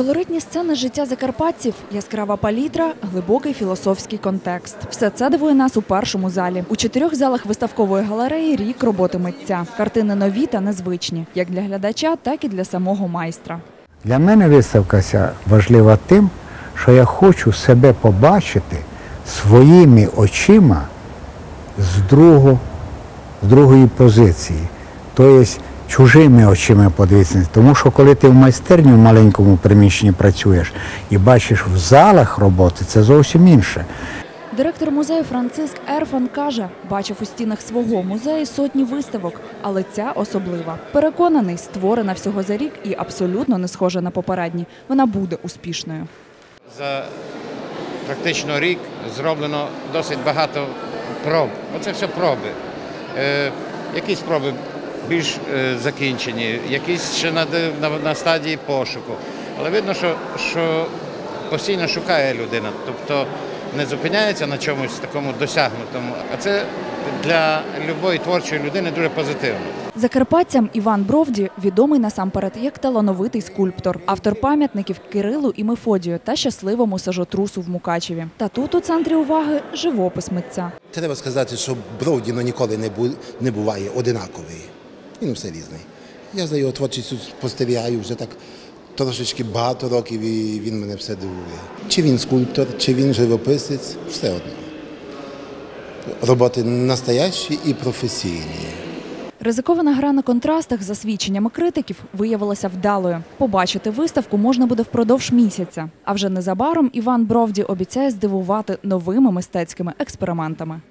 Колоритні сцени життя закарпатців, яскрава палітра, глибокий філософський контекст. Все це дивує нас у першому залі. У 4 залах виставкової галереї рік роботи митця. Картини нові та незвичні, як для глядача, так і для самого майстра. Для мене виставка ця важлива тим, що я хочу себе побачити своїми очима з другої позиції. Тобто чужими очима подивитися. Тому що коли ти в майстерні в маленькому приміщенні працюєш і бачиш в залах роботи, це зовсім інше. Директор музею Франциск Ерфан каже, бачив у стінах свого музею сотні виставок, але ця особлива. Переконаний, створена всього за рік і абсолютно не схожа на попередні. Вона буде успішною. За практично рік зроблено досить багато проб. Оце все проби. Якісь проби більш закінчені, якісь ще на стадії пошуку. Але видно, що постійно шукає людина, тобто не зупиняється на чомусь такому досягнутому. А це для будь-якої творчої людини дуже позитивно. Закарпатцям Іван Бровді відомий насамперед як талановитий скульптор, автор пам'ятників Кирилу і Мефодію та щасливому сажотрусу в Мукачеві. Та тут у центрі уваги живопис митця. Треба сказати, що Бровді ніколи не буває одинаковий. Він все різний. Я за його творчістю спостерігаю вже так трошечки багато років і він мене все дивує. Чи він скульптор, чи він живописець, все одно. Роботи настоящі і професійні. Ризикована гра на контрастах, за свідченнями критиків, виявилася вдалою. Побачити виставку можна буде впродовж місяця. А вже незабаром Іван Бровді обіцяє здивувати новими мистецькими експериментами.